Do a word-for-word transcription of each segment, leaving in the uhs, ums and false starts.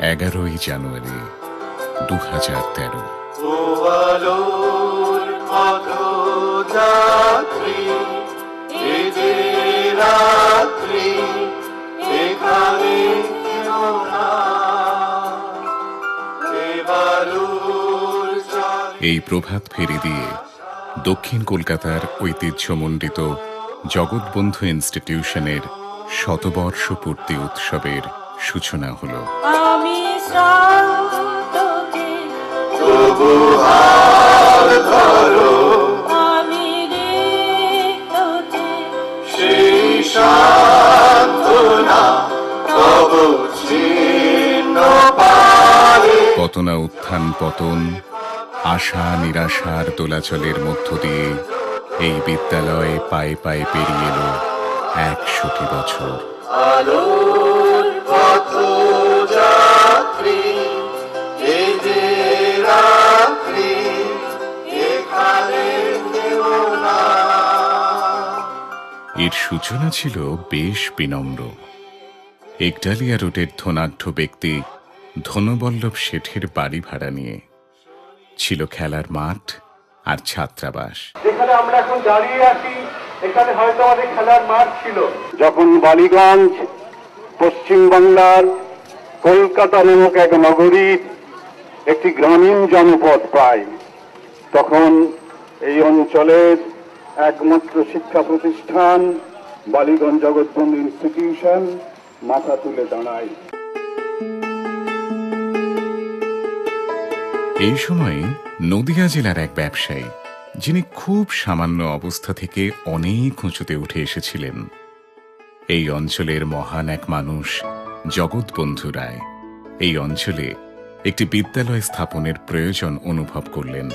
এগারোই জানুয়ারি দু হাজার তেরো। এই প্রভাত ফেরি দিয়ে দক্ষিণ কলকাতার ঐতিহ্যমণ্ডিত জগৎবন্ধু ইনস্টিটিউশনের শতবর্ষ পূর্তি উৎসবের সূচনা হল। পতনা উত্থান পতন, আশা নিরাশার দোলাচলের মধ্য দিয়ে এই বিদ্যালয়ে পায়ে পায়ে পেরিয়ে এলো একশোটি বছর। এর সূচনা ছিল বেশ বিনম্র। একডালিয়া রোডের ধনাঢ্য ব্যক্তি ধনবল্লভ শেঠের বাড়ি ভাড়া নিয়ে। ছিল খেলার মাঠ আর ছাত্রাবাস। যেখানে আমরা এখন দাঁড়িয়ে আছি, এখানে হয়তো আমাদের খেলার মাঠ ছিল। যখন বালিগঞ্জ পশ্চিমবাংলার কলকাতা নামক এক নগরীর একটি গ্রামীণ জনপদ প্রায়, তখন এই অঞ্চলের একমাত্র শিক্ষা প্রতিষ্ঠান বালিগঞ্জ জগৎবন্ধু ইনস্টিটিউশন মাথা তুলে দাঁড়ায়। এই সময় নদিয়া জেলার এক ব্যবসায়ী, যিনি খুব সামান্য অবস্থা থেকে অনেক উঁচুতে উঠে এসেছিলেন, এই অঞ্চলের মহান এক মানুষ জগৎবন্ধু রায়, এই অঞ্চলে একটি বিদ্যালয় স্থাপনের প্রয়োজন অনুভব করলেন।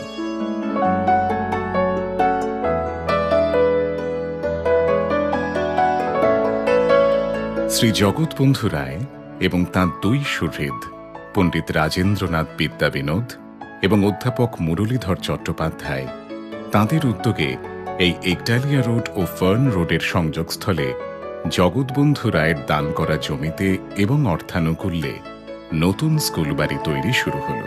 শ্রী জগৎবন্ধু রায় এবং তাঁর দুই সুহৃদ পণ্ডিত রাজেন্দ্রনাথ বিদ্যাবিনোদ এবং অধ্যাপক মুরলীধর চট্টোপাধ্যায় তাঁদের উদ্যোগে এই একডালিয়া রোড ও ফার্ন রোডের সংযোগস্থলে জগৎবন্ধু রায়ের দান করা জমিতে এবং অর্থানুকূল্যে নতুন স্কুল বাড়ি তৈরি শুরু হল।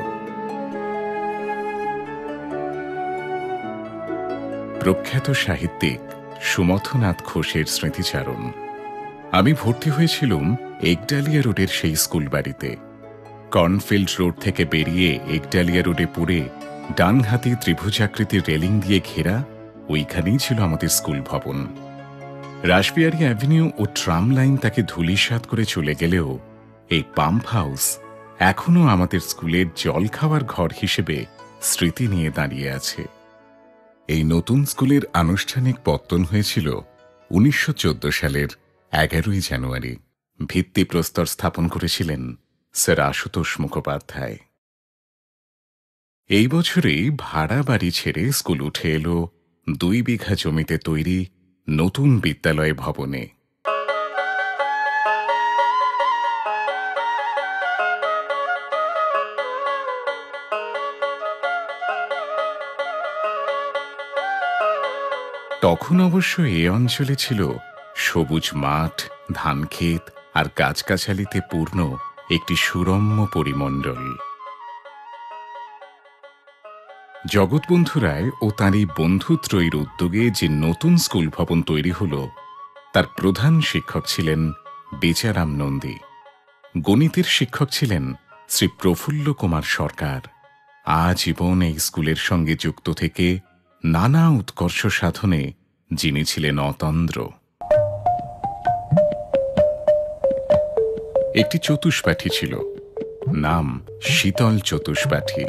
প্রখ্যাত সাহিত্যিক সুমথনাথ ঘোষের স্মৃতিচারণ। আমি ভর্তি হয়েছিলাম একডালিয়া রোডের সেই স্কুল বাড়িতে। কর্নফিল্ড রোড থেকে বেরিয়ে একডালিয়া রোডে পড়ে ডানহাতি ত্রিভুজাকৃতির রেলিং দিয়ে ঘেরা ওইখানেই ছিল আমাদের স্কুল ভবন। রাসবিহারী অ্যাভিনিউ ও ট্রাম লাইন তাকে ধূলিসাৎ করে চলে গেলেও এই পাম্প হাউস এখনো আমাদের স্কুলের জল খাওয়ার ঘর হিসেবে স্মৃতি নিয়ে দাঁড়িয়ে আছে। এই নতুন স্কুলের আনুষ্ঠানিক পত্তন হয়েছিল উনিশশো চোদ্দ সালের এগারোই জানুয়ারি। ভিত্তিপ্রস্তর স্থাপন করেছিলেন স্যার আশুতোষ মুখোপাধ্যায়। এই বছরেই ভাড়া বাড়ি ছেড়ে স্কুল উঠে এলো দুই বিঘা জমিতে তৈরি নতুন বিদ্যালয় ভবনে। তখন অবশ্য এ অঞ্চলে ছিল সবুজ মাঠ, ধানক্ষেত আর গাছগাছালিতে পূর্ণ একটি সুরম্য পরিমণ্ডল। জগৎবন্ধু রায় ও তাঁর এই বন্ধুত্রয়ীর উদ্যোগে যে নতুন স্কুল ভবন তৈরি হল, তার প্রধান শিক্ষক ছিলেন বেচারাম নন্দী। গণিতের শিক্ষক ছিলেন শ্রী প্রফুল্ল কুমার সরকার। আজীবন এই স্কুলের সঙ্গে যুক্ত থেকে নানা উৎকর্ষ সাধনে যিনি ছিলেন অতন্দ্র। একটি চতুষ্পাঠী ছিল, নাম শীতল চতুষ্পাঠী।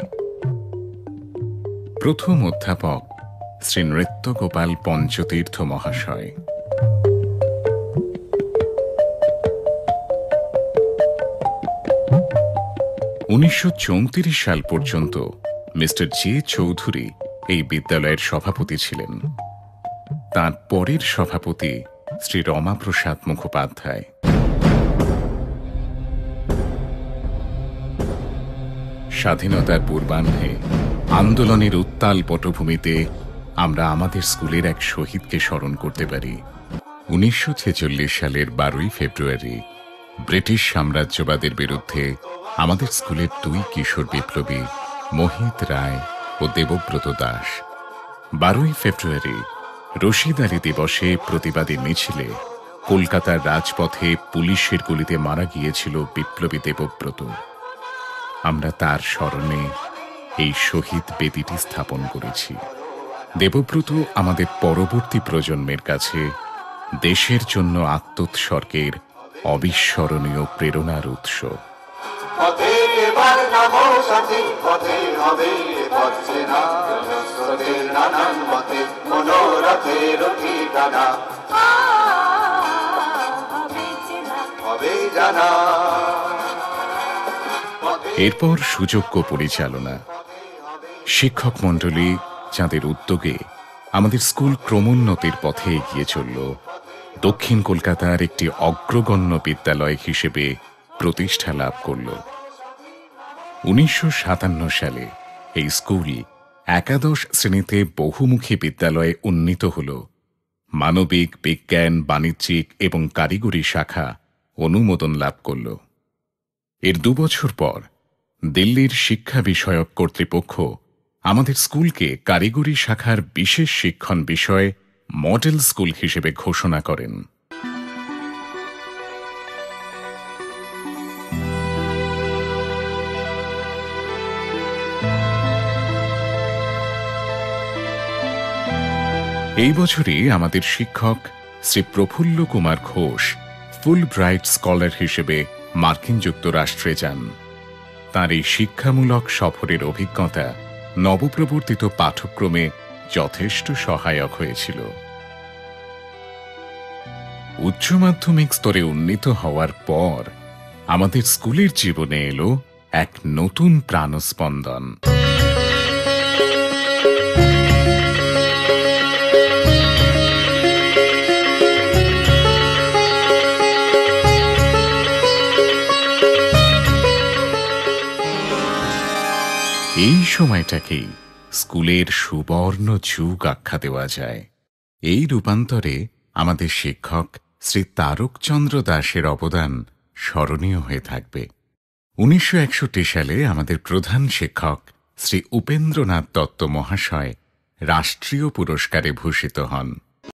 প্রথম অধ্যাপক শ্রী নৃত্যগোপাল পঞ্চতীর্থ মহাশয়। উনিশশো চৌত্রিশ সাল পর্যন্ত মিস্টার জে চৌধুরী এই বিদ্যালয়ের সভাপতি ছিলেন। তাঁর পরের সভাপতি শ্রী রমাপ্রসাদ মুখোপাধ্যায়। স্বাধীনতার পূর্বাহ্নে আন্দোলনের উত্তাল পটভূমিতে আমরা আমাদের স্কুলের এক শহীদকে স্মরণ করতে পারি। উনিশশো ছেচল্লিশ সালের বারোই ফেব্রুয়ারি ব্রিটিশ সাম্রাজ্যবাদের বিরুদ্ধে আমাদের স্কুলের দুই কিশোর বিপ্লবী মোহিত রায় ও দেবব্রত দাস বারোই ফেব্রুয়ারি রশিদ আলী দিবসে প্রতিবাদী মিছিলে কলকাতার রাজপথে পুলিশের গুলিতে মারা গিয়েছিল বিপ্লবী দেবব্রত। আমরা তার স্মরণে এই শহীদ বেদিটি স্থাপন করেছি। দেবব্রত আমাদের পরবর্তী প্রজন্মের কাছে দেশের জন্য আত্মোৎসর্গের অবিস্মরণীয় প্রেরণার উৎস। এরপর সুযোগ্য পরিচালনা, শিক্ষক মণ্ডলী যাদের উদ্যোগে আমাদের স্কুল ক্রমোন্নতির পথে এগিয়ে চলল, দক্ষিণ কলকাতার একটি অগ্রগণ্য বিদ্যালয় হিসেবে প্রতিষ্ঠা লাভ করল। উনিশশো সাতান্ন সালে এই স্কুল একাদশ শ্রেণীতে বহুমুখী বিদ্যালয়ে উন্নীত হল। মানবিক, বিজ্ঞান, বাণিজ্যিক এবং কারিগরি শাখা অনুমোদন লাভ করল। এর দুবছর পর দিল্লির শিক্ষা বিষয়ক কর্তৃপক্ষ আমাদের স্কুলকে কারিগরি শাখার বিশেষ শিক্ষণ বিষয়ে মডেল স্কুল হিসেবে ঘোষণা করেন। এই বছরই আমাদের শিক্ষক Shri Prafulla Kumar Ghosh Fulbright scholar হিসেবে মার্কিন যুক্তরাষ্ট্রে যান। তাঁর এই শিক্ষামূলক সফরের অভিজ্ঞতা নবপ্রবর্তিত পাঠ্যক্রমে যথেষ্ট সহায়ক হয়েছিল। উচ্চ মাধ্যমিক স্তরে উন্নীত হওয়ার পর আমাদের স্কুলের জীবনে এলো এক নতুন প্রাণস্পন্দন। এই সময়টাকেই স্কুলের সুবর্ণ যুগ আখ্যা দেওয়া যায়। এই রূপান্তরে আমাদের শিক্ষক শ্রী তারকচন্দ্র দাসের অবদান স্মরণীয় হয়ে থাকবে। উনিশশো একষট্টি সালে আমাদের প্রধান শিক্ষক শ্রী উপেন্দ্রনাথ দত্ত মহাশয় রাষ্ট্রীয় পুরস্কারে ভূষিত হন।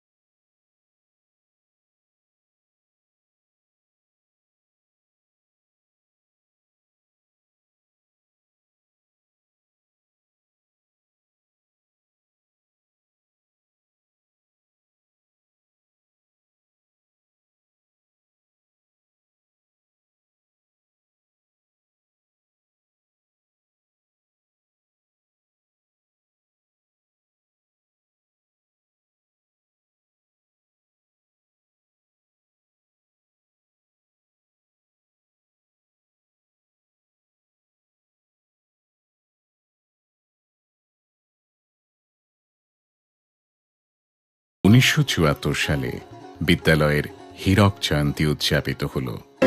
উনিশশো চুয়াত্তর সালে বিদ্যালয়ের হীরক জয়ন্তী উদযাপিত হল।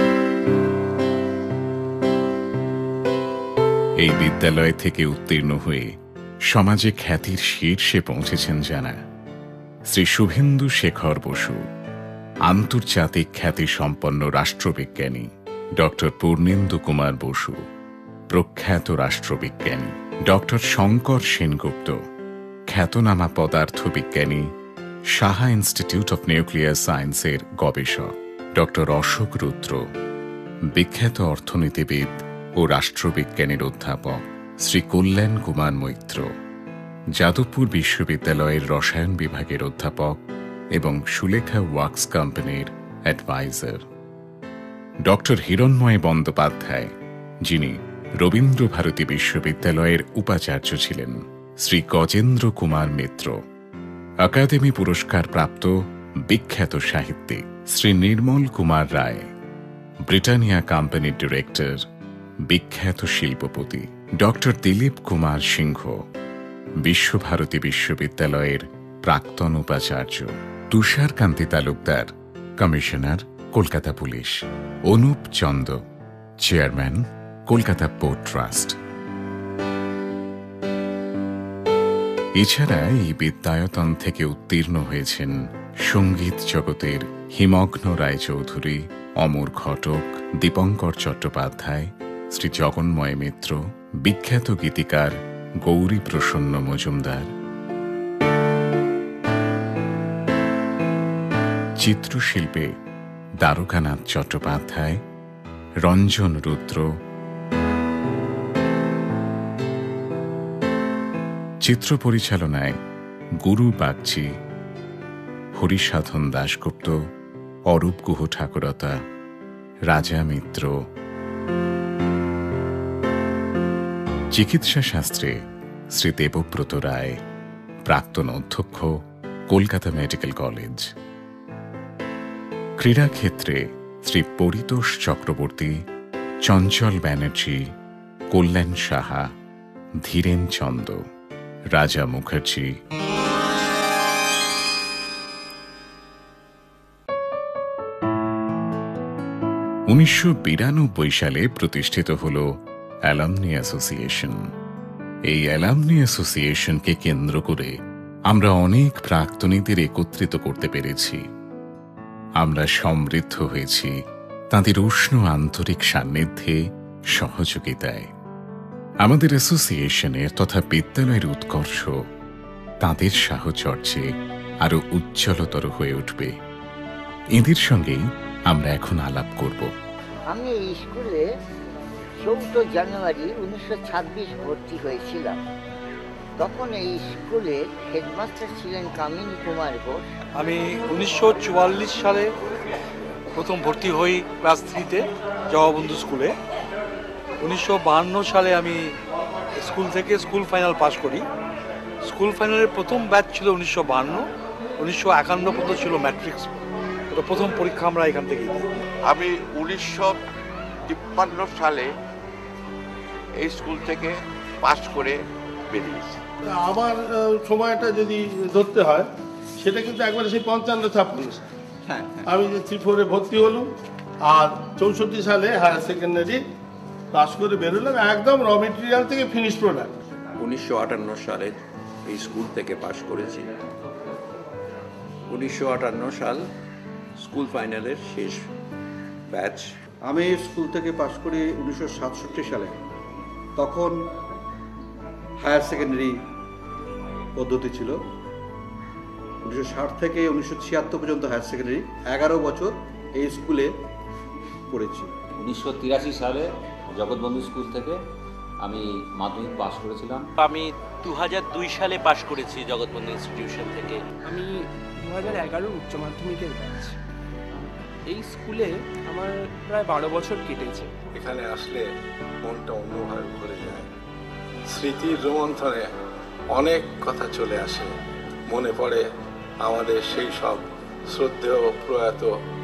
এই বিদ্যালয় থেকে উত্তীর্ণ হয়ে সমাজে খ্যাতির শীর্ষে পৌঁছেছেন যারা, শ্রী শুভেন্দু শেখর বসু, আন্তর্জাতিক খ্যাতি সম্পন্ন রাষ্ট্রবিজ্ঞানী ডক্টর পূর্ণেন্দু কুমার বসু, প্রখ্যাত রাষ্ট্রবিজ্ঞানী ডক্টর শঙ্কর সেনগুপ্ত, খ্যাতনামা পদার্থবিজ্ঞানী সাহা ইনস্টিটিউট অফ নিউক্লিয়ার সায়েন্সের গবেষক ডক্টর অশোক রুদ্র, বিখ্যাত অর্থনীতিবিদ ও রাষ্ট্রবিজ্ঞানের অধ্যাপক শ্রী কল্যাণ কুমার মৈত্র, যাদবপুর বিশ্ববিদ্যালয়ের রসায়ন বিভাগের অধ্যাপক এবং সুলেখা ওয়ার্কস কোম্পানির অ্যাডভাইজার ডক্টর হিরণ্ময় বন্দ্যোপাধ্যায়, যিনি রবীন্দ্র ভারতী বিশ্ববিদ্যালয়ের উপাচার্য ছিলেন, শ্রী গজেন্দ্র কুমার মিত্র, একাডেমি পুরস্কার প্রাপ্ত বিখ্যাত সাহিত্যিক শ্রী নির্মল কুমার রায়, ব্রিটানিয়া কোম্পানির ডিরেক্টর, বিখ্যাত শিল্পপতি ডক্টর দিলীপ কুমার সিংহ, বিশ্বভারতী বিশ্ববিদ্যালয়ের প্রাক্তন উপাচার্য Tusharkanti Talukdar, commissioner Kolkata police, Anup Chanda, chairman Kolkata port trust. এছাড়া এই বিদ্যায়তন থেকে উত্তীর্ণ হয়েছেন সঙ্গীত জগতের হিমগ্ন রায়চৌধুরী, অমর ঘটক, দীপঙ্কর চট্টোপাধ্যায়, শ্রী জগন্ময় মিত্র, বিখ্যাত গীতিকার গৌরী প্রসন্ন মজুমদার, চিত্রশিল্পে দ্বারকানাথ চট্টোপাধ্যায়, রঞ্জন রুদ্র, চিত্র পরিচালনায় গুরু বাগচি, হরিসাধন দাশগুপ্ত, অরূপ গুহ ঠাকুরতা, রাজা মিত্র, চিকিৎসা শাস্ত্রে শ্রী দেবব্রত রায়, প্রাক্তন অধ্যক্ষ, কলকাতা মেডিকেল কলেজ, ক্রীড়াক্ষেত্রে শ্রী পরিতোষ চক্রবর্তী, চঞ্চল ব্যানার্জি, কল্যাণ সাহা, ধীরেন চন্দ, রাজা মুখার্জি। উনিশশো বিরানব্বই সালে প্রতিষ্ঠিত হল অ্যালামনি অ্যাসোসিয়েশন। এই অ্যালামনি অ্যাসোসিয়েশনকে কেন্দ্র করে আমরা অনেক প্রাক্তনীদের একত্রিত করতে পেরেছি। আমরা সমৃদ্ধ হয়েছি তাঁদের উষ্ণ আন্তরিক সান্নিধ্যে, সহযোগিতায়। আমাদের অ্যাসোসিয়েশনের তথা বিদ্যালয়ের উৎকর্ষ তাঁদের সাহচর্যে আরো উজ্জ্বলতর হয়ে উঠবে। এদের সঙ্গেই আমরা এখন আলাপ করব। আমি এই স্কুলে চৌদ্দ জানুয়ারি উনিশশো ছাব্বিশ ভর্তি হয়েছিলাম। তখন এই স্কুলের হেডমাস্টার ছিলেন কামিনী কুমার ঘোষ। আমি উনিশশো চুয়াল্লিশ সালে প্রথম ভর্তি হই ক্লাস থ্রিতে জগবন্ধু স্কুলে। উনিশশো বাহান্ন সালে আমি স্কুল থেকে স্কুল ফাইনাল পাশ করি। স্কুল ফাইনালের প্রথম ব্যাচ ছিল উনিশশো বাহান্ন, উনিশশো একান্ন পর্যন্ত ছিল ম্যাট্রিক্স। ওটা প্রথম পরীক্ষা আমরা এখান থেকেই দিই। আমি উনিশশো তিপ্পান্ন সালে এই স্কুল থেকে পাশ করে বেরিয়েছি। আমার সময়টা যদি ধরতে হয় সেটা কিন্তু একবারে সেই পঞ্চান্ন ছাপ্পান্ন সাল। আমি যে থ্রি ফোরে ভর্তি হলাম আর চৌষট্টি সালে হায়ার সেকেন্ডারি পাস করে বেরোলাম, একদম র মেটেরিয়াল থেকে ফিনিশ প্রোডাক্ট। উনিশশো আটান্ন সালে এই স্কুল থেকে পাশ করেছি। উনিশশো আটান্ন সাল স্কুল ফাইনালের শেষ ব্যাচ। আমি স্কুল থেকে পাশ করি উনিশশো সাতষট্টি সালে। তখন হায়ার সেকেন্ডারি পদ্ধতি ছিল। উনিশশো ষাট থেকে উনিশশো ছিয়াত্তর পর্যন্ত হায়ার সেকেন্ডারি, এগারো বছর এই স্কুলে পড়েছি। উনিশশো তিরাশি সালে জগৎবন্ধু স্কুল থেকে আমি মাধ্যমিক পাশ করেছিলাম। আমি দু হাজার দুই সালে পাশ করেছি জগৎবন্ধু ইনস্টিটিউশন থেকে। আমি দু হাজার এগারো উচ্চ মাধ্যমিকের ব্যাচ। এই স্কুলে আমার প্রায় বারো বছর কেটেছে। এখানে আসলে মনটা অন্যভাবে ভরে যায়। স্মৃতির রোমন্থনে অনেক কথা চলে আসে। মনে পড়ে আমাদের সেই সব শ্রদ্ধেয় প্রয়াত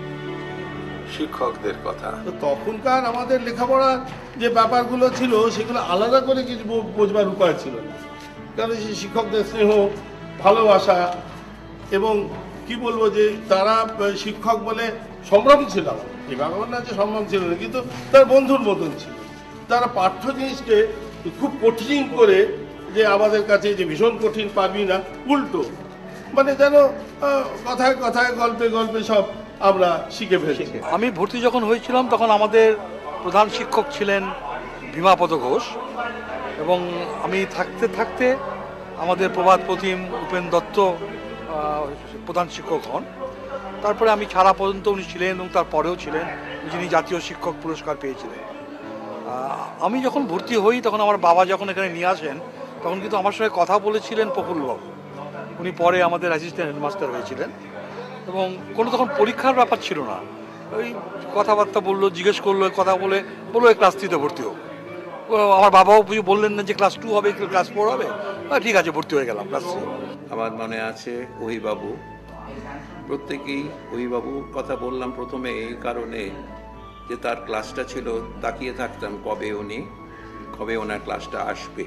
শিক্ষকদের কথা। তো তখনকার আমাদের লেখাপড়ার যে ব্যাপারগুলো ছিল সেগুলো আলাদা করে কিছু বোঝবার উপায় ছিল না। কারণ সেই শিক্ষকদের স্নেহ, ভালোবাসা এবং কি বলবো যে তারা শিক্ষক বলে সম্ভ্রম ছিল আমার। এই ব্যাপার না যে সম্ভ্রম ছিল না, কিন্তু তার বন্ধুর মতন ছিল। তারা পাঠ্য জিনিসকে খুব কঠিন করে যে আমাদের কাছে যে ভীষণ কঠিন পাবি না, উল্টো মানে যেন কথায় কথায় গল্পে গল্পে সব আমরা শিখে ফেলছি। আমি ভর্তি যখন হয়েছিলাম তখন আমাদের প্রধান শিক্ষক ছিলেন ভীমাপদ ঘোষ, এবং আমি থাকতে থাকতে আমাদের প্রভাত প্রতিম উপেন দত্ত প্রধান শিক্ষক হন। তারপরে আমি ছাড়া পর্যন্ত উনি ছিলেন এবং তারপরেও ছিলেন, যিনি জাতীয় শিক্ষক পুরস্কার পেয়েছিলেন। আমি যখন ভর্তি হই তখন আমার বাবা যখন এখানে নিয়ে আসেন তখন কিন্তু আমার সঙ্গে কথা বলেছিলেন প্রফুল্লবাবু। উনি পরে আমাদের অ্যাসিস্ট্যান্ট হেডমাস্টার হয়েছিলেন এবং কোনো তখন পরীক্ষার ব্যাপার ছিল না। ওই কথাবার্তা বললো, জিজ্ঞেস করলো, কথা বলে বললো ক্লাস থ্রিতে ভর্তি হোক। আমার বাবাও কিছু বললেন না যে ক্লাস টু হবে, ক্লাস ফোর হবে। ঠিক আছে, ভর্তি হয়ে গেলাম ক্লাস থ্রি। আমার মনে আছে ওহিবাবু, প্রত্যেকেই ওহিবাবুর কথা বললাম প্রথমে এই কারণে যে তার ক্লাসটা ছিল, তাকিয়ে থাকতাম কবে উনি কবে ওনার ক্লাসটা আসবে।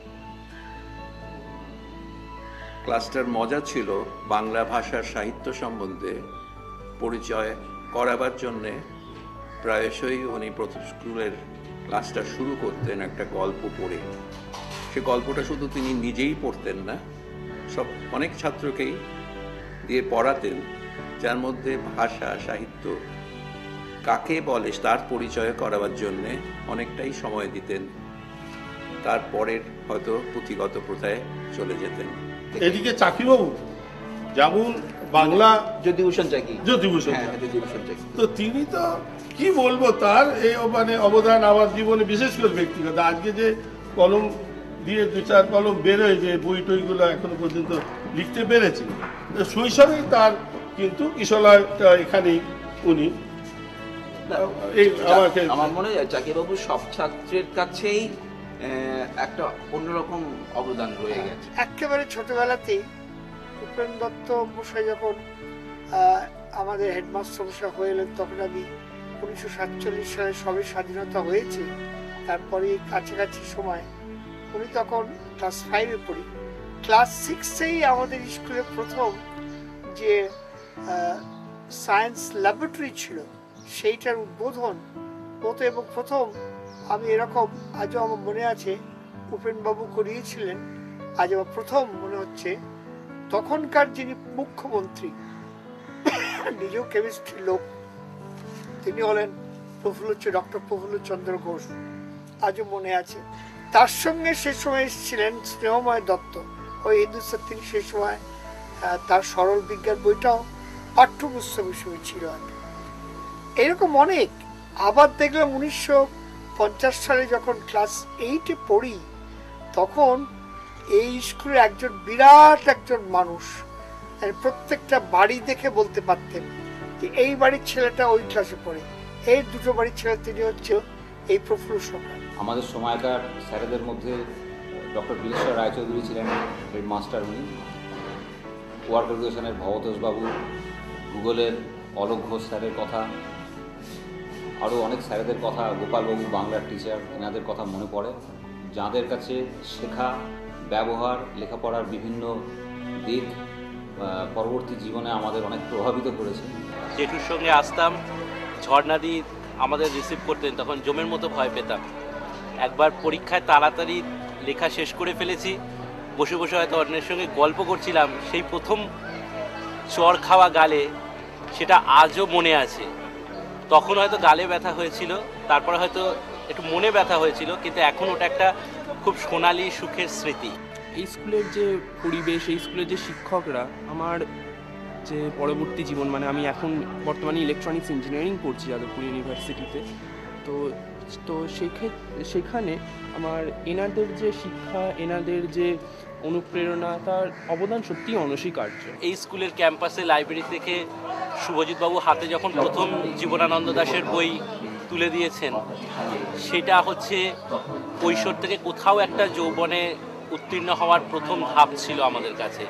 ক্লাসটার মজা ছিল বাংলা ভাষার সাহিত্য সম্বন্ধে পরিচয় করাবার জন্যে প্রায়শই উনি প্রথম স্কুলের ক্লাসটা শুরু করতেন একটা গল্প পড়ে। সে গল্পটা শুধু তিনি নিজেই পড়তেন না, সব অনেক ছাত্রকেই দিয়ে পড়াতেন, যার মধ্যে ভাষা, সাহিত্য কাকে বলে তার পরিচয় করাবার জন্যে অনেকটাই সময় দিতেন, তারপরের হয়তো পুঁথিগত প্রথায় চলে যেতেন। এদিকে চাকিবাবু যেমন বাংলা জ্যোতিভূষণ চাকি জ্যোতিভূষণ হ্যাঁ জ্যোতিভূষণ চাকি তো তিনি তো কি বলবো তার এই মানে অবদান আমার জীবনে বিশেষ করে ব্যক্তিগত। আজকে যে কলম দিয়ে দু চার কলম বেরোয়, যে বই টইগুলো এখনো পর্যন্ত লিখতে পেরেছি, শৈশবেই তার কিন্তু কিশোরলয়টা এখানেই উনি এই আমাকে আমার মনে হয় চাকিবাবু সব ছাত্রের কাছেই একটা অন্যরকম অবদান রয়ে গেছে। একেবারে ছোটবেলাতেই উপেন দত্ত মশাই যখন আমাদের হেডমাস্টার মশাই হয়ে এলেন, তখন আমি উনিশশো সাতচল্লিশ সালে সবে স্বাধীনতা হয়েছে, তারপরে কাছাকাছি সময় উনি তখন ক্লাস ফাইভে পড়ি। ক্লাস সিক্সেই আমাদের স্কুলে প্রথম যে সায়েন্স ল্যাবরেটরি ছিল সেইটার উদ্বোধন হতো, এবং প্রথম আমি এরকম আজও আমার মনে আছে উপেনবাবু করিয়েছিলেন। আজ আমার প্রথম মনে হচ্ছে তখনকার যিনি মুখ্যমন্ত্রী, নিজেও কেমিস্ট্রি লোক, তিনি হলেন প্রফুল্ল ডক্টর প্রফুল্ল চন্দ্র ঘোষ, আজও মনে আছে। তার সঙ্গে সে সময় এসেছিলেন স্নেহময় দত্ত, ওই হিন্দুস্তান, তিনি সেই সময় তার সরল বিজ্ঞান বইটাও পাঠ্যপুস্তক হিসেবে ছিল। এরকম অনেক। আবার দেখলাম উনিশশো পঞ্চাশ সালে যখন ক্লাস এইটে পড়ি, তখন এই স্কুলে একজন বিরাট একজন মানুষ, প্রত্যেকটা বাড়ি দেখে বলতে পারতেন যে এই বাড়ির ছেলেটা ওই ক্লাসে পড়ে, এই দুটো বাড়ির ছেলে তিনি হচ্ছে এই প্রফুল্ল সরকার। আমাদের সময়কার স্যারেদের মধ্যে ডক্টর বিলেশ্বর রায়চৌধুরী ছিলেন হেডমাস্টার, উনি ওয়ার্ক এডুকেশনের ভবতোষবাবু, ভূগোলের অলোক ঘোষ স্যারের কথা, আরও অনেক স্যারেদের কথা, গোপালবাবু বাংলার টিচার, এনাদের কথা মনে পড়ে, যাদের কাছে শেখা, ব্যবহার, লেখাপড়ার বিভিন্ন দিক পরবর্তী জীবনে আমাদের অনেক প্রভাবিত করেছে। জেঠুর সঙ্গে আসতাম, ঝর্ণাদি আমাদের রিসিভ করতেন, তখন জমের মতো ভয় পেতাম। একবার পরীক্ষায় তাড়াতাড়ি লেখা শেষ করে ফেলেছি, বসে বসে হয়তো অন্যের সঙ্গে গল্প করছিলাম, সেই প্রথম চর খাওয়া গালে, সেটা আজও মনে আছে। তখন হয়তো গালে ব্যথা হয়েছিল, তারপরে হয়তো একটু মনে ব্যথা হয়েছিল, কিন্তু এখন ওটা একটা খুব সোনালি সুখের স্মৃতি। এই স্কুলের যে পরিবেশ, এই স্কুলের যে শিক্ষকরা, আমার যে পরবর্তী জীবন, মানে আমি এখন বর্তমানে ইলেকট্রনিক্স ইঞ্জিনিয়ারিং পড়ছি যাদবপুর ইউনিভার্সিটিতে, তো তো সেখানে আমার এনাদের যে শিক্ষা, এনাদের যে অনুপ্রেরণা, তার অবদান সত্যিই অনস্বীকার্য। এই স্কুলের ক্যাম্পাসে লাইব্রেরি থেকে শুভজিৎবাবু হাতে যখন প্রথম জীবনানন্দ দাশের বই তুলে দিয়েছেন, সেটা হচ্ছে কৈশোর থেকে কোথাও একটা যৌবনে উত্তীর্ণ হওয়ার প্রথম ধাপ ছিল আমাদের কাছে।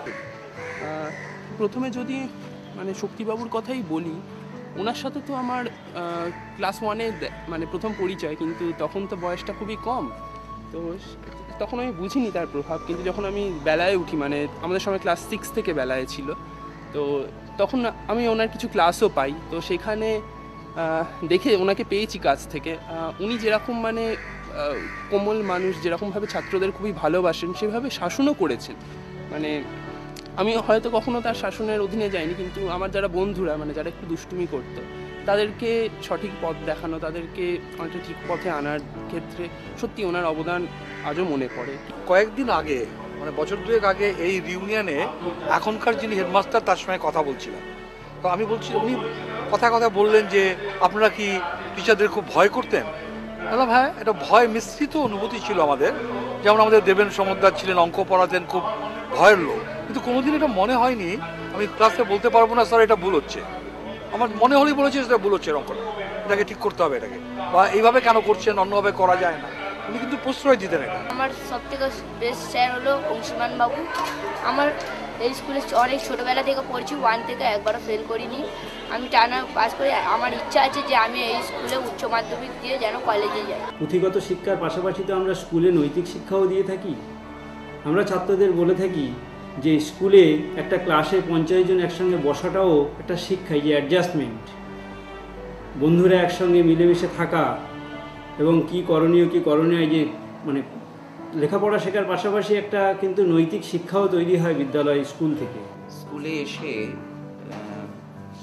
প্রথমে যদি মানে শক্তিবাবুর কথাই বলি, ওনার সাথে তো আমার ক্লাস ওয়ানে মানে প্রথম পরিচয়, কিন্তু তখন তো বয়সটা খুবই কম, তো তখন আমি বুঝিনি তার প্রভাব। কিন্তু যখন আমি বেলায় উঠি, মানে আমাদের সময় ক্লাস সিক্স থেকে বেলায় ছিল, তো তখন আমি ওনার কিছু ক্লাসও পাই, তো সেখানে দেখে ওনাকে পেয়েছি কাছ থেকে। উনি যেরকম মানে কোমল মানুষ, যেরকমভাবে ছাত্রদের খুবই ভালোবাসেন, সেভাবে শাসনও করেছেন। মানে আমি হয়তো কখনো তার শাসনের অধীনে যাইনি, কিন্তু আমার যারা বন্ধুরা, মানে যারা একটু দুষ্টুমি করতো, তাদেরকে সঠিক পথ দেখানো, তাদেরকে অনেকটা ঠিক পথে আনার ক্ষেত্রে সত্যি ওনার অবদান আজও মনে পড়ে। কয়েকদিন আগে, মানে বছর দুয়েক আগে, এই রিউনিয়নে এখনকার যিনি হেডমাস্টার তার সঙ্গে কথা বলছিলাম, তো আমি বলছি, উনি কথা কথা বললেন যে আপনারা কি টিচারদের খুব ভয় করতেন? বললাম হ্যাঁ, এটা ভয় মিশ্রিত অনুভূতি ছিল আমাদের। যেমন আমাদের দেবেন সমদ্দার ছিলেন, অঙ্ক পড়াতেন, খুব ভয়ের লোক, কিন্তু কোনোদিন এটা মনে হয়নি আমি ক্লাসে বলতে পারবো না স্যার এটা ভুল হচ্ছে। আমার মনে হলেই বলেছে সেটা ভুল হচ্ছে, অঙ্কটা এটাকে ঠিক করতে হবে, এটাকে বা এইভাবে কেন করছেন, অন্যভাবে করা যায় না, উনি কিন্তু প্রশ্রয় দিতেন এটা। আমার সব থেকে বেস্ট স্যার হলো অংশুমান বাবু। আমার এই স্কুলে অনেক ছোটোবেলা থেকে পড়ছি, ওয়ান থেকে একবারও ফেল করিনি, আমি টানা পাস করি। আমার ইচ্ছা আছে যে আমি এই স্কুলে উচ্চ মাধ্যমিক দিয়ে যেন কলেজে যাই। পুঁথিগত শিক্ষার পাশাপাশি তো আমরা স্কুলে নৈতিক শিক্ষাও দিয়ে থাকি। আমরা ছাত্রদের বলে থাকি যে স্কুলে একটা ক্লাসে পঞ্চাশ জন একসঙ্গে বসাটাও একটা শিক্ষা, যে অ্যাডজাস্টমেন্ট, বন্ধুরা একসঙ্গে মিলেমিশে থাকা, এবং কি করণীয় কি করণীয়, যে মানে লেখাপড়া শেখার পাশাপাশি একটা কিন্তু নৈতিক শিক্ষাও তৈরি হয় বিদ্যালয় স্কুল থেকে। স্কুলে এসে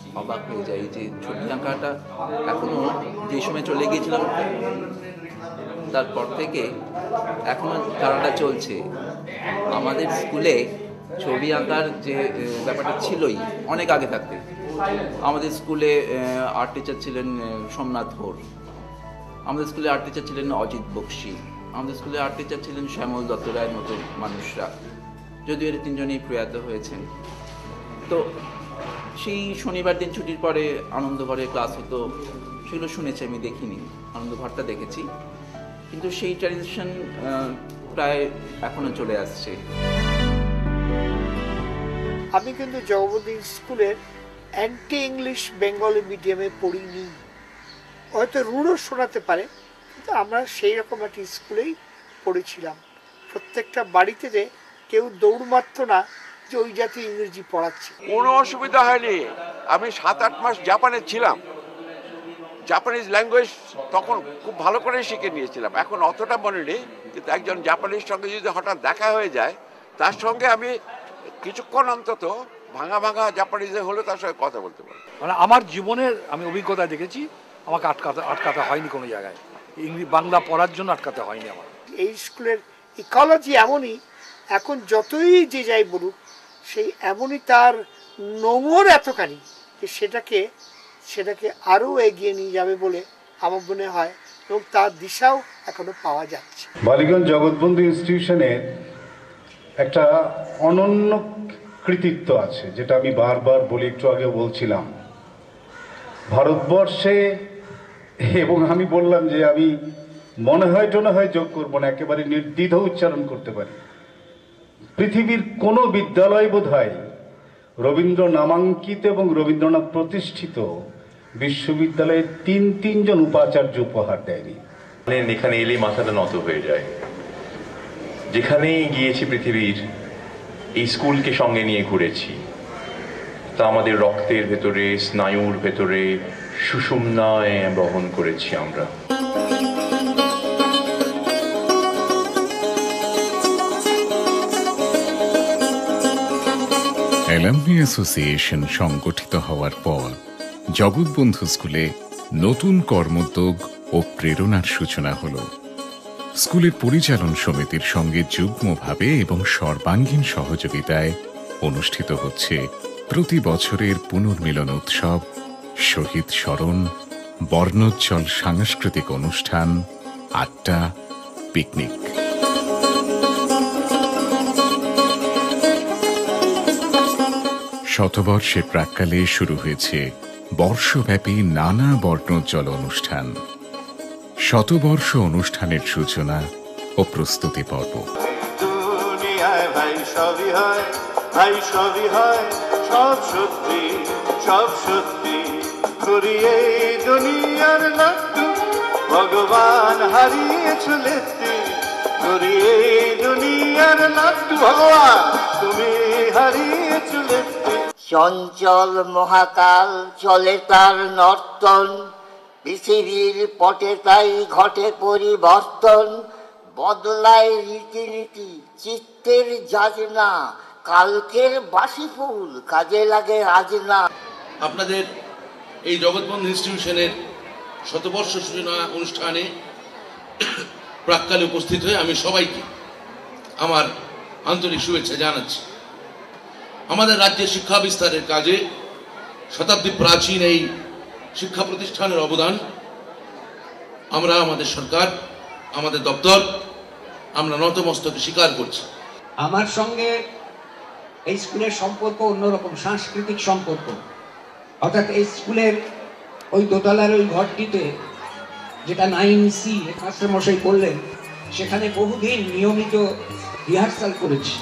অবাক হয়ে যাই যে ছবি আঁকাটা এখনও যে সময় চলে গিয়েছিলাম তারপর থেকে এখনও ধারাটা চলছে। আমাদের স্কুলে ছবি আঁকার যে ব্যাপারটা ছিলই অনেক আগে থাকতে। আমাদের স্কুলে আর্ট টিচার ছিলেন সোমনাথ ঘোষ, আমাদের স্কুলে আর্ট টিচার ছিলেন অজিত বক্সি, আমাদের স্কুলে আর্ট টিচার ছিলেন শ্যামল দত্ত রায়ের মতো মানুষরা, যদিও এর তিনজনেই প্রয়াত হয়েছেন। তো সেই শনিবার দিন ছুটির পরে আনন্দঘরে ক্লাস হতো, সেগুলো শুনেছি, আমি দেখিনি, আনন্দঘরটা দেখেছি, কিন্তু সেই ট্র্যাডিশন প্রায় এখনও চলে আসছে। আমি কিন্তু জগবতী স্কুলের অ্যান্টি ইংলিশ বেঙ্গলি মিডিয়ামে পড়িনি, হয়তো রুড়ও শোনাতে পারে, কিন্তু আমরা সেই রকম একটা স্কুলেই পড়েছিলাম। প্রত্যেকটা বাড়িতে যে কেউ দৌড় মারত না যে ওই জাতীয় ইংরেজি পড়াচ্ছে। কোনো অসুবিধা হয়নি। আমি সাত আট মাস জাপানে ছিলাম, জাপানিজ ল্যাঙ্গুয়েজ তখন খুব ভালো করে শিখে নিয়েছিলাম। এখন অতটা মনে নেই, কিন্তু একজন জাপানির সঙ্গে যদি হঠাৎ দেখা হয়ে যায়, তার সঙ্গে আমি কিছুক্ষণ অন্তত ভাঙা ভাঙা জাপানিজে হলে তার সঙ্গে কথা বলতে পারি। মানে আমার জীবনের আমি অভিজ্ঞতা দেখেছি, আমাকে আটকাতে আটকাতে হয়নি কোনো জায়গায়, ইংরেজি বাংলা পড়ার জন্য আটকাতে হয়নি আমার। এই স্কুলের ইকোলজি এমনই, এখন যতই যে যাই বলুক, সেই এমনই তার নোংর এতখানি যে সেটাকে সেটাকে আরও এগিয়ে নিয়ে যাবে বলে আমার মনে হয়, এবং তার দিশাও এখনো পাওয়া যাচ্ছে। বালিগঞ্জ জগৎবন্ধু ইনস্টিটিউশনের একটা অনন্য কৃতিত্ব আছে, যেটা আমি বারবার বলি, একটু আগে বলছিলাম। ভারতবর্ষে, এবং আমি বললাম যে আমি মনে হয় টনে হয় যোগ করবো না, একেবারে নির্দ্বিধ উচ্চারণ করতে পারি, পৃথিবীর কোনো বিদ্যালয় বোধহয় রবীন্দ্র নামাঙ্কিত এবং রবীন্দ্রনাথ প্রতিষ্ঠিত বিশ্ববিদ্যালয়ে তিন তিনজন উপাচার্য উপহার দেয়নি। এখানে এলে মাথাটা নত হয়ে যায়। যেখানেই গিয়েছি পৃথিবীর, এই স্কুলকে সঙ্গে নিয়ে ঘুরেছি। তা আমাদের রক্তের ভেতরে, স্নায়ুর ভেতরে সুষুম্নায় বহন করেছি আমরা। অ্যালামনি অ্যাসোসিয়েশন সংগঠিত হওয়ার পর জগৎবন্ধু স্কুলে নতুন কর্মোদ্যোগ ও প্রেরণার সূচনা হল। স্কুলের পরিচালন সমিতির সঙ্গে যুগ্মভাবে এবং সর্বাঙ্গীন সহযোগিতায় অনুষ্ঠিত হচ্ছে প্রতি বছরের পুনর্মিলন উৎসব, শহীদ স্মরণ, বর্ণোজ্জ্বল সাংস্কৃতিক অনুষ্ঠান, আড্ডা, পিকনিক। শতবর্ষের প্রাক্কালে শুরু হয়েছে বর্ষব্যাপী নানা বর্ণোজ্জ্বল অনুষ্ঠান। শতবর্ষ অনুষ্ঠানের সূচনা ও প্রস্তুতি পর্ব। দুনিয়ায় ভাই সবই হয়, ভাই সবই হয়, সব সত্যি, সব সত্যি। ঘুরিয়ে দুনিয়ার লাট্টু ভগবান হারিয়েছো লেত্তি। ঘুরিয়ে দুনিয়ার লাট্টু ভগবান তুমি হারিয়েছো লেত্তি। চঞ্চল মহাকাল চলে তার নর্তন, পৃথিবীর পটে তাই ঘটে পরিবর্তন। বদলায় রীতিনীতি, চিত্তের যাজনা, কালকের বাসি ফুল কাজে লাগে আজ না। আপনাদের এই জগৎবন্ধু ইনস্টিটিউশনের শতবর্ষ সূচনা অনুষ্ঠানে প্রাক্কালে উপস্থিত হয়ে আমি সবাইকে আমার আন্তরিক শুভেচ্ছা জানাচ্ছি। আমাদের রাজ্যের শিক্ষা বিস্তারের কাজে শতাব্দী প্রাচীন এই শিক্ষা প্রতিষ্ঠানের অবদান আমরা, আমাদের সরকার, আমাদের দপ্তর, আমরা নতমস্তকে স্বীকার করছি। আমার সঙ্গে এই স্কুলের সম্পর্ক অন্যরকম, সাংস্কৃতিক সম্পর্ক। অর্থাৎ এই স্কুলের ওই দোতলার ওই ঘরটিতে, যেটা নাইন সি মাস্টারমশাই করলেন, সেখানে বহুদিন নিয়মিত রিহার্সাল করেছি।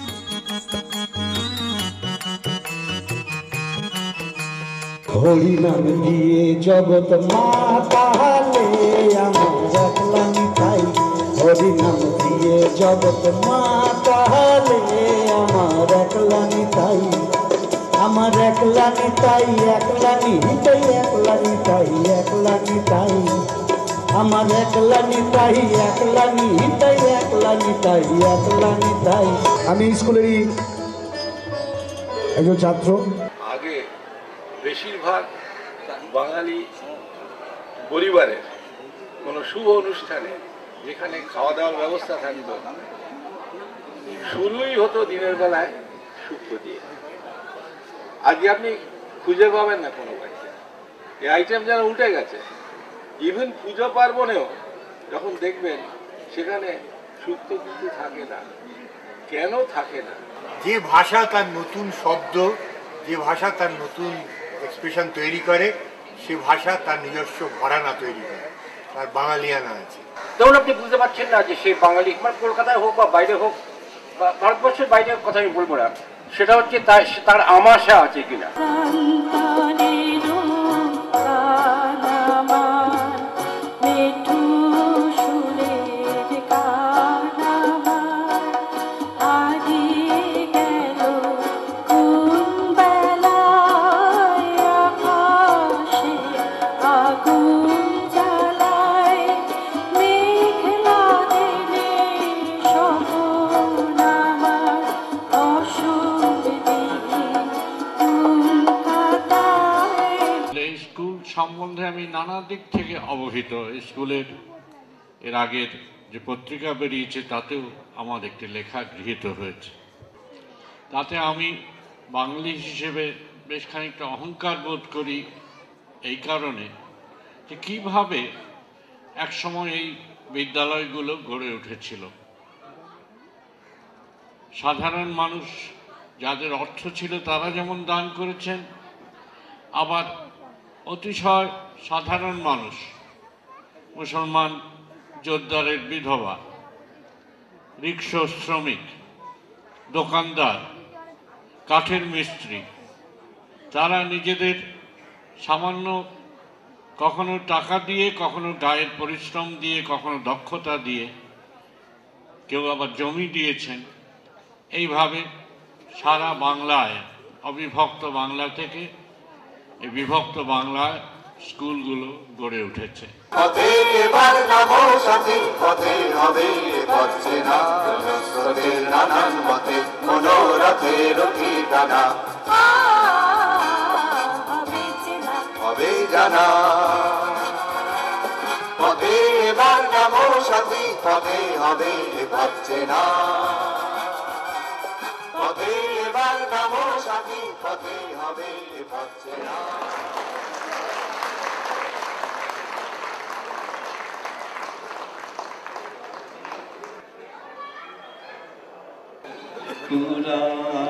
হরিনাম দিয়ে জগৎ মাতালে আমার একলা নিতাই। হরিনাম দিয়ে জগৎ মাতালে আমার একলা নিতাই। আমার একলা নিতাই, একলা নিতাই, একলা নিতাই, একলা নিতাই। আমার একলা নিতাই, একলা নিতাই, একলা নিতাই, একলা নিতাই। আমি স্কুলেরই একজন ছাত্র। আগে বেশিরভাগ বাঙালি পরিবারের কোনো শুভ অনুষ্ঠানে যেখানে খাওয়া দাওয়ার ব্যবস্থা থাকতো শুরুই হতো দিনের বেলায় শুক্তো দিয়ে। আজকে আপনি খুঁজে পাবেন না কোনো বাড়িতে, এই আইটেম যেন উঠে গেছে। ইভেন পুজো পার্বণেও যখন দেখবেন সেখানে শুক্তো কিন্তু থাকে না। কেন থাকে না? যে ভাষা তার নতুন শব্দ, যে ভাষা তার নতুন এক্সপ্রেশন তৈরি করে, সে ভাষা তার নিজস্ব ঘরানা তৈরি করে, তার বাঙালিয়ানা আছে। ধরুন আপনি বুঝতে পারছেন না যে সে বাঙালি, মানে কলকাতায় হোক বা বাইরে হোক বা ভারতবর্ষের বাইরের কথা আমি বলবো না, সেটা হচ্ছে তার তার আমাশা আছে কিনা। সম্বন্ধে আমি নানা দিক থেকে অবহিত। স্কুলের এর আগের যে পত্রিকা বেরিয়েছে তাতেও আমার একটি লেখা গৃহীত হয়েছে। তাতে আমি বাঙালি হিসেবে বেশ খানিকটা অহংকার বোধ করি এই কারণে যে কীভাবে একসময় এই বিদ্যালয়গুলো গড়ে উঠেছিল। সাধারণ মানুষ যাদের অর্থ ছিল তারা যেমন দান করেছেন, আবার অতিশয় সাধারণ মানুষ, মুসলমান জোরদারের বিধবা, রিক্সা শ্রমিক, দোকানদার, কাঠের মিস্ত্রি, তারা নিজেদের সামান্য কখনো টাকা দিয়ে, কখনো গায়ের পরিশ্রম দিয়ে, কখনো দক্ষতা দিয়ে, কেউ আবার জমি দিয়েছেন। এইভাবে সারা বাংলায়, অবিভক্ত বাংলা থেকে এই বিভক্ত বাংলায় স্কুলগুলো গড়ে উঠেছে। পথে এবার নামো সাথী, পথে হবে পথে না, স্রোতের নানান পথে মনোরথের ঠিকানা হবে জানা। পথে এবার নামো সাথী, পথে হবে পথে না, পথে এবার নামো সাথী, পথে হবে পথে না। তোরা